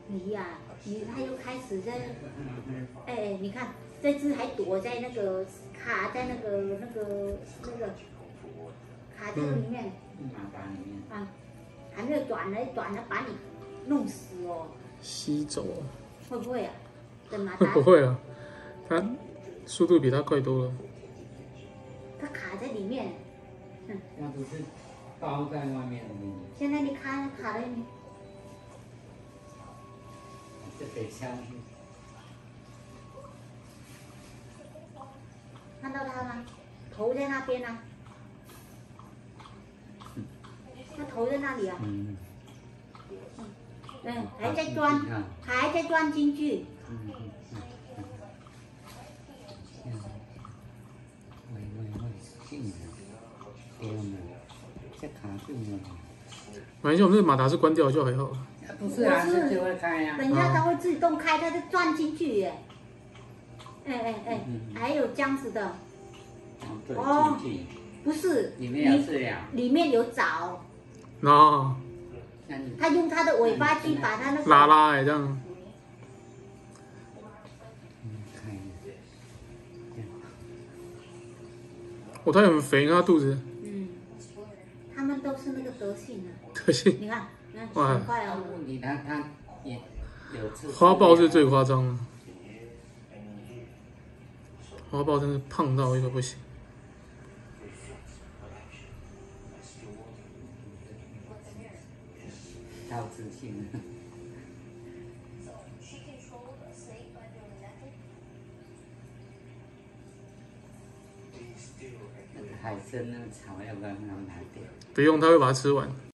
你呀、它又开始在，你看这只还躲在那个卡在那个卡这个里面， 马达里面啊，还没有短了把你弄死哦。 吸走哦。 会不会啊？等马达不会啊，它速度比它快多了。 它卡在里面， 那不是包在外面的那个， 现在你卡在里面， 这得下去。 看到它吗？头在那边啊，它头在那里啊。还在钻进去。 这卡住了。 马来西亚我们这个马达是关掉就还好。 不是啊，是就会开呀。 等一下它会自动开，它就钻进去耶。还有这样子的。 哦， 不是， 里面有饲料， 里面有藻。 哦。 它用它的尾巴去把它那个拉这样。哦，它很肥，它肚子。 他们都是那个德性的。 德性。 你看，很快哦。 它也有刺。 花豹是最夸张的。花豹真是胖到一个不行。 超自信。那个海参那个草要不要拿掉？ 不用，它会把它吃完。